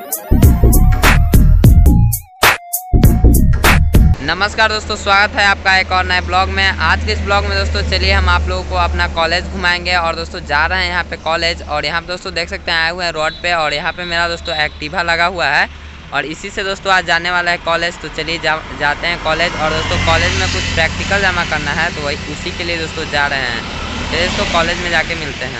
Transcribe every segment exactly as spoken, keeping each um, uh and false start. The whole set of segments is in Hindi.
नमस्कार दोस्तों, स्वागत है आपका एक और नए ब्लॉग में। आज के इस ब्लॉग में दोस्तों चलिए हम आप लोगों को अपना कॉलेज घुमाएंगे। और दोस्तों जा रहे हैं यहाँ पे कॉलेज, और यहाँ पे दोस्तों देख सकते हैं आए हुए हैं रोड पे, और यहाँ पे मेरा दोस्तों एक्टिवा लगा हुआ है और इसी से दोस्तों आज जाने वाला है कॉलेज। तो चलिए जा, जाते हैं कॉलेज। और दोस्तों कॉलेज में कुछ प्रैक्टिकल जमा करना है, तो वही उसी के लिए दोस्तों जा रहे हैं। चलिए दोस्तों कॉलेज में जाके मिलते हैं।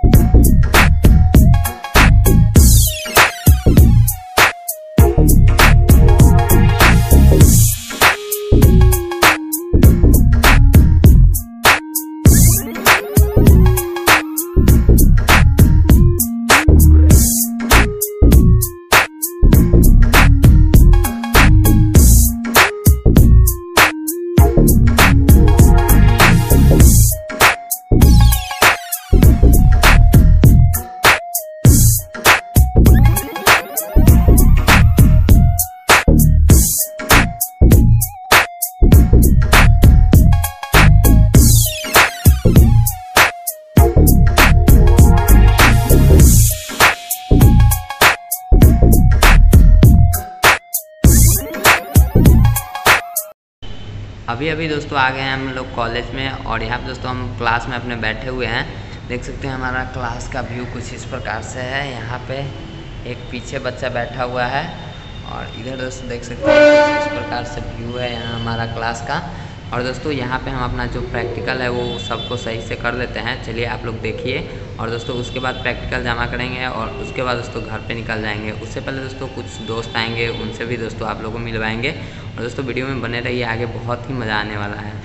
अभी अभी दोस्तों आ गए हैं हम लोग कॉलेज में, और यहाँ पे दोस्तों हम क्लास में अपने बैठे हुए हैं। देख सकते हैं हमारा क्लास का व्यू कुछ इस प्रकार से है। यहाँ पे एक पीछे बच्चा बैठा हुआ है, और इधर दोस्तों देख सकते हैं कुछ इस प्रकार से व्यू है यहाँ हमारा क्लास का। और दोस्तों यहाँ पे हम अपना जो प्रैक्टिकल है वो सबको सही से कर लेते हैं। चलिए आप लोग देखिए। और दोस्तों उसके बाद प्रैक्टिकल जमा करेंगे, और उसके बाद दोस्तों घर पे निकल जाएंगे। उससे पहले दोस्तों कुछ दोस्त आएंगे, उनसे भी दोस्तों आप लोगों को मिलवाएंगे। और दोस्तों वीडियो में बने रहिए, आगे बहुत ही मज़ा आने वाला है।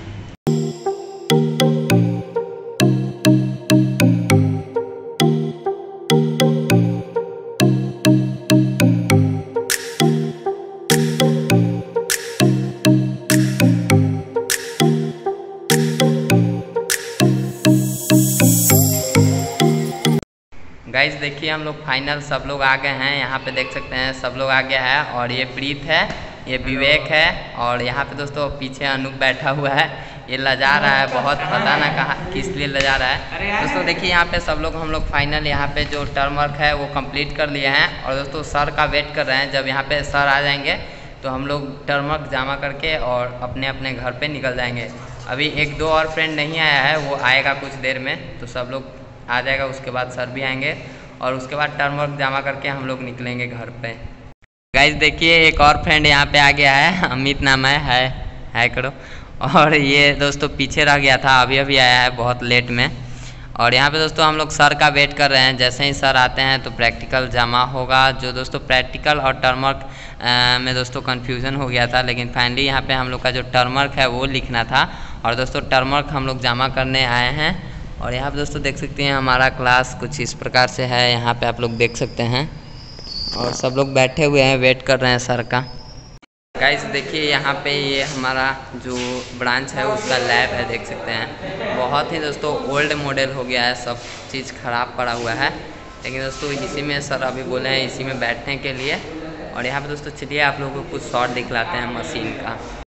गाइस देखिए हम लोग फाइनल सब लोग आ गए हैं। यहाँ पे देख सकते हैं सब लोग आ गया है, और ये प्रीत है, ये विवेक है, और यहाँ पे दोस्तों पीछे अनूप बैठा हुआ है। ये लजा रहा है बहुत, पता ना कहाँ किस लिए लजा रहा है। दोस्तों देखिए यहाँ पे सब लोग हम लोग फाइनल यहाँ पे जो टर्म वर्क है वो कंप्लीट कर लिए हैं। और दोस्तों सर का वेट कर रहे हैं। जब यहाँ पे सर आ जाएंगे तो हम लोग टर्म वर्क जमा करके और अपने अपने घर पर निकल जाएंगे। अभी एक दो और फ्रेंड नहीं आया है, वो आएगा कुछ देर में, तो सब लोग आ जाएगा। उसके बाद सर भी आएंगे, और उसके बाद टर्म वर्क जमा करके हम लोग निकलेंगे घर पे। गाइस देखिए एक और फ्रेंड यहाँ पे आ गया है, अमित नाम है, हाय हाय करो। और ये दोस्तों पीछे रह गया था, अभी अभी आया है बहुत लेट में। और यहाँ पे दोस्तों हम लोग सर का वेट कर रहे हैं। जैसे ही सर आते हैं तो प्रैक्टिकल जमा होगा। जो दोस्तों प्रैक्टिकल और टर्म वर्क में दोस्तों कन्फ्यूज़न हो गया था, लेकिन फाइनली यहाँ पे हम लोग का जो टर्म वर्क है वो लिखना था। और दोस्तों टर्म वर्क हम लोग जमा करने आए हैं। और यहाँ पे दोस्तों देख सकते हैं हमारा क्लास कुछ इस प्रकार से है। यहाँ पे आप लोग देख सकते हैं, और सब लोग बैठे हुए हैं, वेट कर रहे हैं सर का। गाइस देखिए यहाँ पे ये हमारा जो ब्रांच है उसका लैब है, देख सकते हैं। बहुत ही दोस्तों ओल्ड मॉडल हो गया है, सब चीज़ ख़राब पड़ा हुआ है, लेकिन दोस्तों इसी में सर अभी बोले हैं इसी में बैठने के लिए। और यहाँ पे दोस्तों चलिए आप लोगों को कुछ शॉट दिखलाते हैं मशीन का।